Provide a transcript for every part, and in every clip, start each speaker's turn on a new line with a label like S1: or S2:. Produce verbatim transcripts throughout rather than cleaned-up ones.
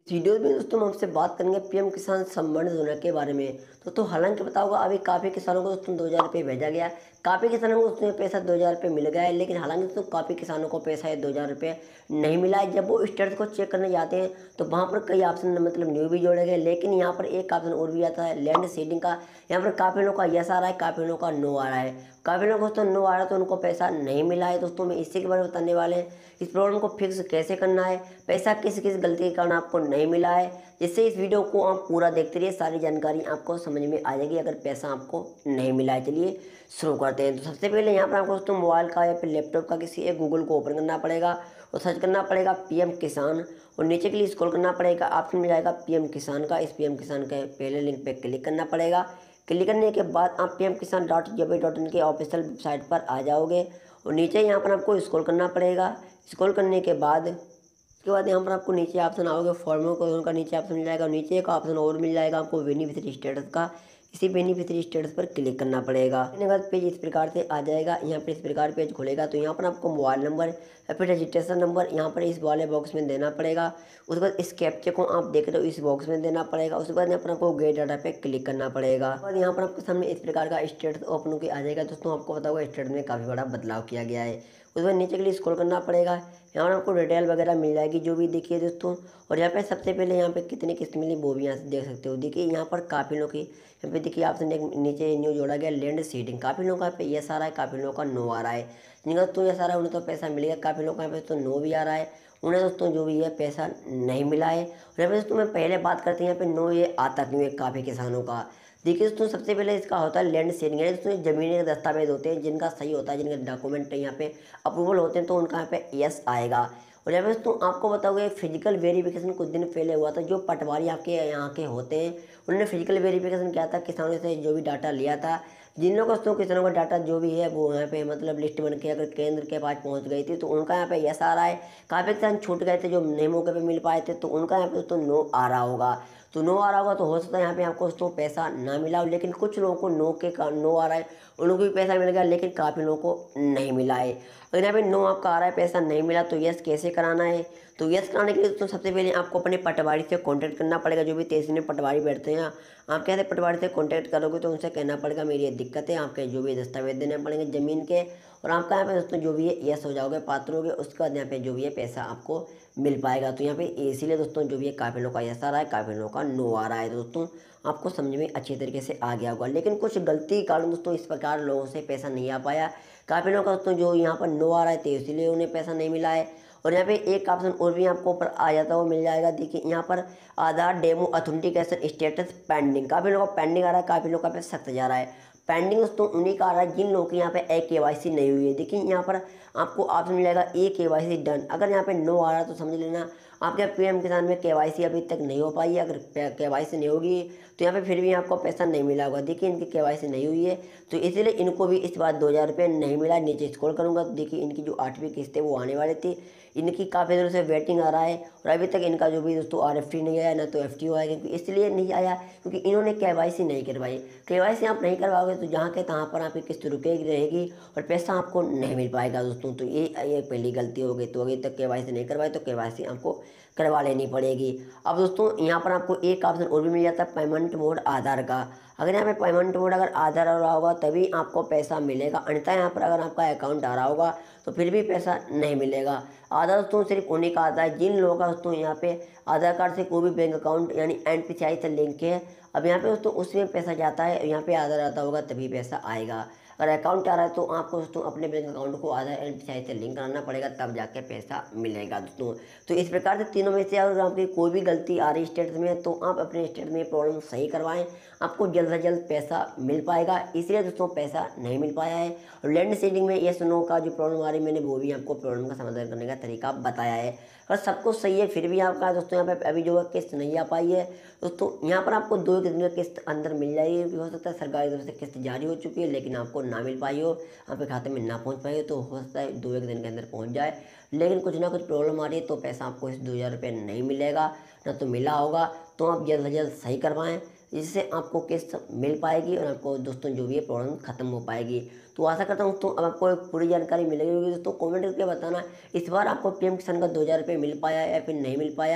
S1: इस वीडियो में दोस्तों हम आपसे बात करेंगे पीएम किसान सम्मान योजना के बारे में। दोस्तों हालांकि पता होगा अभी काफ़ी किसानों को दोस्तों दो हज़ार रुपये भेजा गया है। काफ़ी किसानों को दोस्तों ये पैसा दो हज़ार रुपये मिल गया है, लेकिन हालांकि दोस्तों काफ़ी किसानों को पैसा ये दो हज़ार रुपये नहीं मिला है। जब वो स्टेटस को चेक करने जाते हैं तो वहाँ पर कई ऑप्शन मतलब न्यू भी जोड़े गए, लेकिन यहाँ पर एक ऑप्शन और भी आता है लैंड सीडिंग का। यहाँ पर काफ़ी लोगों का यस आ रहा है, काफ़ी लोगों का नो आ रहा है। काफ़ी लोगों को दोस्तों नो आ रहा है तो उनको पैसा नहीं मिला है। दोस्तों मैं इसी के बारे में बताने वाले हैं, इस प्रॉब्लम को फिक्स कैसे करना है, पैसा किस किस गलती के कारण आपको नहीं मिला है। जिससे इस वीडियो को आप पूरा देखते रहिए, सारी जानकारी आपको समझ में आ जाएगी अगर पैसा आपको नहीं मिला है। चलिए शुरू करते हैं। तो सबसे पहले यहाँ पर आपको दोस्तों मोबाइल का या फिर लैपटॉप का किसी एक गूगल को ओपन करना पड़ेगा और सर्च करना पड़ेगा पीएम किसान, और नीचे के लिए स्क्रॉल करना पड़ेगा, ऑप्शन मिल जाएगा पीएम किसान का। इस पीएम किसान के पहले लिंक पे क्लिक करना पड़ेगा। क्लिक करने के बाद आप P M Kisan dot G O V dot in के ऑफिशियल वेबसाइट पर आ जाओगे और नीचे यहाँ पर आपको स्क्रॉल करना पड़ेगा। स्क्रॉल करने के बाद उसके बाद यहाँ पर आपको नीचे ऑप्शन आओगे फॉर्मो को, उनका नीचे ऑप्शन मिल जाएगा, नीचे एक ऑप्शन और मिल जाएगा आपको बेनिफिशियरी स्टेटस का। इसी बेनिफिशियरी स्टेटस पर क्लिक करना पड़ेगा। करने के बाद पेज इस प्रकार से आ जाएगा। यहाँ पर इस प्रकार पेज खुलेगा तो यहाँ पर आपको मोबाइल नंबर या फिर रजिस्ट्रेशन नंबर यहाँ पर इस वाले बॉक्स में देना पड़ेगा। उसके बाद इस कैप्चे को आप देख रहे हो इस बॉक्स में देना पड़ेगा। उसके बाद यहाँ पर आपको गेट डाटा पे क्लिक करना पड़ेगा। और यहाँ पर आपके सामने इस प्रकार का स्टेटस ओपन होकर आ जाएगा। दोस्तों आपको पता होगा स्टेटस में काफ़ी बड़ा बदलाव किया गया है। उसके बाद नीचे के लिए स्क्रॉल करना पड़ेगा। यहाँ पर आपको डिटेल वगैरह मिल जाएगी जो भी देखिए दोस्तों। और यहाँ पे सबसे पहले यहाँ पे कितनी किस्त मिली वो भी यहाँ से देख सकते हो। देखिए यहाँ पर काफ़ी लोगों की यहाँ पे देखिए ऑप्शन एक नीचे न्यू जोड़ा गया लैंड सीडिंग। काफ़ी लोगों का पे यस आ रहा है, काफ़ी लोगों का नो आ रहा है। जिनका तो यस आ रहा है उन्हें तो पैसा मिल गया, काफ़ी लोगों का यहाँ पे तो नो भी आ रहा है, उन्हें दोस्तों जो भी है पैसा नहीं मिला है। और यहाँ पे दोस्तों मैं पहले बात करते हैं यहाँ पे नो ये आता क्यों है काफ़ी किसानों का। देखिए दोस्तों सबसे पहले इसका होता है लैंड शेयरिंग है। दोस्तों ज़मीन के दस्तावेज होते हैं जिनका सही होता है, जिनके डॉक्यूमेंट यहाँ पे अप्रूवल होते हैं तो उनका यहाँ पे यस आएगा। और यहाँ पे दोस्तों आपको बताओगे फिजिकल वेरिफिकेशन कुछ दिन पहले हुआ था। जो पटवारी आपके यहाँ के होते हैं उन्होंने फिजिकल वेरिफिकेशन किया था, किसानों से जो भी डाटा लिया था। जिन लोगों दोस्तों किसानों का डाटा जो भी है वो यहाँ पे मतलब लिस्ट बन के अगर केंद्र के पास पहुँच गई थी तो उनका यहाँ पे यस आ रहा है। काफ़ी किसान छूट गए थे जो नए मौके पे मिल पाए थे तो उनका यहाँ पे दोस्तों नो आ रहा होगा। तो नो आ रहा होगा तो हो सकता है यहाँ पे आपको दोस्तों पैसा ना मिला हो, लेकिन कुछ लोगों को नो के कारण नो आ रहा है, उन लोगों को भी पैसा मिल गया, लेकिन काफ़ी लोगों को नहीं मिला है। अगर यहाँ पे नो आपका आ रहा है पैसा नहीं मिला तो यस कैसे कराना है। तो यस कराने के लिए दोस्तों सबसे पहले आपको अपने पटवारी से कांटेक्ट करना पड़ेगा। जो भी तहसील में पटवारी बैठते हैं आप कैसे पटवारी से कांटेक्ट करोगे तो उनसे कहना पड़ेगा मेरी ये दिक्कत है, आपके जो भी दस्तावेज देने पड़ेंगे ज़मीन के, और आपका यहाँ पे दोस्तों जो भी है यस हो जाओगे, पात्र होगे, उसके बाद यहाँ पे जो भी है पैसा आपको मिल पाएगा। तो यहाँ पे इसीलिए दोस्तों जो भी है काफ़ी लोगों का यस आ रहा है, काफ़ी लोगों का नो आ रहा है। दोस्तों आपको समझ में अच्छी तरीके से आ गया होगा, लेकिन कुछ गलती के कारण दोस्तों इस प्रकार लोगों से पैसा नहीं आ पाया। काफ़ी लोगों का दोस्तों जो यहाँ पर नो आ रहा है तो इसीलिए उन्हें पैसा नहीं मिला है। और यहाँ पे एक ऑप्शन और भी आपको ऊपर आ जाता है वो मिल जाएगा। देखिए यहाँ पर Aadhaar demo authentication status pending, काफ़ी लोगों का पेंडिंग आ रहा है, काफ़ी लोगों का पे सख्त जा रहा है। पेंडिंग दोस्तों उन्हीं का आ रहा है जिन लोगों की यहाँ पे ए के वाई सी नहीं हुई है। देखिए यहाँ पर आपको ऑप्शन मिल जाएगा ए के वाई सी डन। अगर यहाँ पे नो आ रहा है तो समझ लेना आपके पीएम किसान में के वाई सी अभी तक नहीं हो पाई है। अगर के वाई सी नहीं होगी तो यहाँ पे फिर भी आपको पैसा नहीं मिला होगा। देखिए इनकी के वाई सी नहीं हुई है तो इसीलिए इनको भी इस बार दो हज़ार रुपये नहीं मिला। नीचे स्क्रॉल करूँगा तो देखिए इनकी जो आठवीं किस्त है वो आने वाली थी, इनकी काफ़ी देर से वेटिंग आ रहा है और अभी तक इनका जो भी दोस्तों आर एफ टी नहीं आया ना तो एफ टी ओ आया। क्योंकि इसलिए नहीं आया क्योंकि इन्होंने के वाई सी नहीं करवाई। के वाई सी आप नहीं करवाओगे तो जहाँ के तहाँ पर आपकी किस्त रुकेगी रहेगी और पैसा आपको नहीं मिल पाएगा दोस्तों। तो ये ये पहली गलती हो गई। तो अभी तक के वाई सी नहीं करवाई तो के वाई सी आपको करवा लेनी पड़ेगी। अब दोस्तों यहाँ पर आपको एक ऑप्शन और भी मिल जाता है पेमेंट मोड आधार का। अगर यहाँ पे पेमेंट मोड अगर आधार आ रहा होगा तभी आपको पैसा मिलेगा, अन्यथा यहाँ पर अगर आपका अकाउंट आ रहा होगा तो फिर भी पैसा नहीं मिलेगा। आधार दोस्तों सिर्फ उन्हीं का आता है जिन लोगों का दोस्तों यहाँ पे आधार कार्ड से कोई भी बैंक अकाउंट यानी एन पी सी आई से लिंक है। अब यहाँ पे दोस्तों उसमें पैसा जाता है, यहाँ पे आधार आता होगा तभी पैसा आएगा। अगर अकाउंट आ रहा है तो आपको दोस्तों अपने बैंक अकाउंट को आधार एन पी सी आई से लिंक कराना पड़ेगा, तब जाके पैसा मिलेगा दोस्तों। तो इस प्रकार से तीनों में से अगर आपकी कोई भी गलती आ रही स्टेट में तो आप अपने स्टेट में प्रॉब्लम सही करवाएं, आपको जल्द से जल्द पैसा मिल पाएगा। इसलिए दोस्तों पैसा नहीं मिल पाया है। और लैंड सीडिंग में ये सुनो का जो प्रॉब्लम आ रही है मैंने वो भी आपको प्रॉब्लम का समाधान करने का तरीका बताया है। और सब कुछ सही है फिर भी आपका दोस्तों यहाँ पे अभी जो है किस्त नहीं आ पाई है दोस्तों। यहाँ पर आपको दो एक दिन का किस्त अंदर मिल जाएगी। हो सकता है सरकारी तरफ से किस्त जारी हो चुकी है लेकिन आपको ना मिल पाई हो, आपके खाते में ना पहुँच पाई हो, तो हो सकता है दो एक दिन के अंदर पहुँच जाए। लेकिन कुछ ना कुछ प्रॉब्लम आ रही है तो पैसा आपको इस दो हज़ार रुपये नहीं मिलेगा, ना तो मिला होगा। तो आप जल्द से जल्द सही करवाएं जिससे आपको किस्त मिल पाएगी और आपको दोस्तों जो भी है प्रॉब्लम खत्म हो पाएगी। तो आशा करता हूँ दोस्तों अब आपको एक पूरी जानकारी मिलेगी होगी। दोस्तों कमेंट करके बताना इस बार आपको पीएम किसान का दो हज़ार रुपये मिल पाया या फिर नहीं मिल पाया।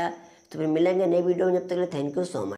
S1: तो फिर मिलेंगे नई वीडियो में, जब तक के लिए थैंक यू सो मच।